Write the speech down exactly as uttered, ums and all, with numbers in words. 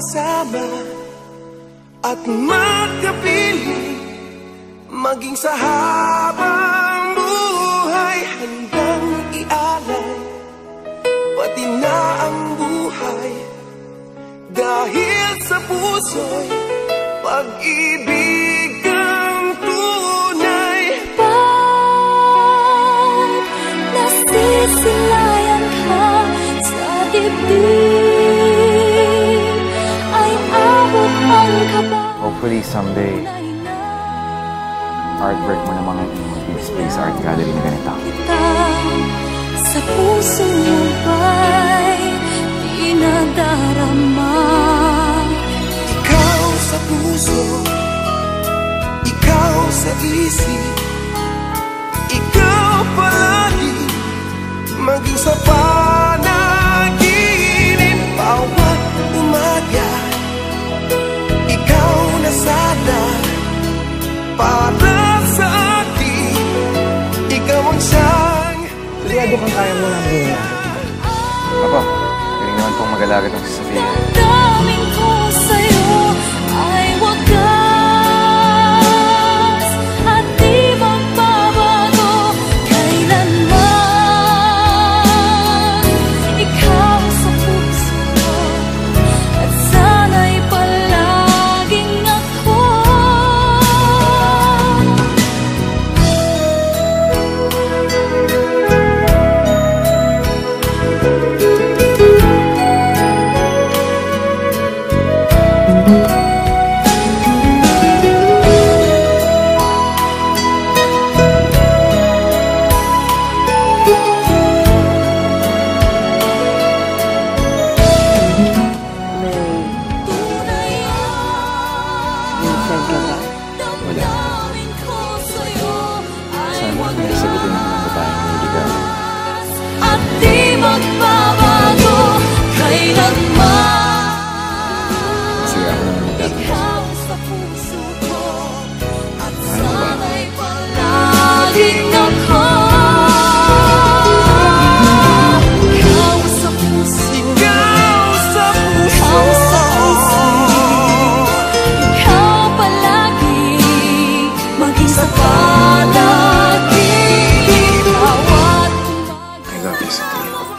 magkasama at magkapiling, maging sa habang buhay, handang ialay pati na ang buhay dahil sa puso'y pag-ibig ang tunay. Pag nasisilayan ka sa dibdib, ay abot ang kaba. Hopefully someday, artwork mo namang mag-display sa art gallery na ganito. Sa puso mo ba'y di nadarama? Ikaw sa puso, ikaw sa isip, ikaw palagi, maging sa panaginip. Bawat umaga, ikaw na sana para sa akin. Ikaw ang siyang sigurado kang kaya mo lang din natin. Apo, galing naman pong mag-alaga ng sasabihin. Damdamin ko sa'yo ay wagas at di magbabago kailanman. Ikaw sa puso ko at sana'y palaging ako. I love you, Cynthia.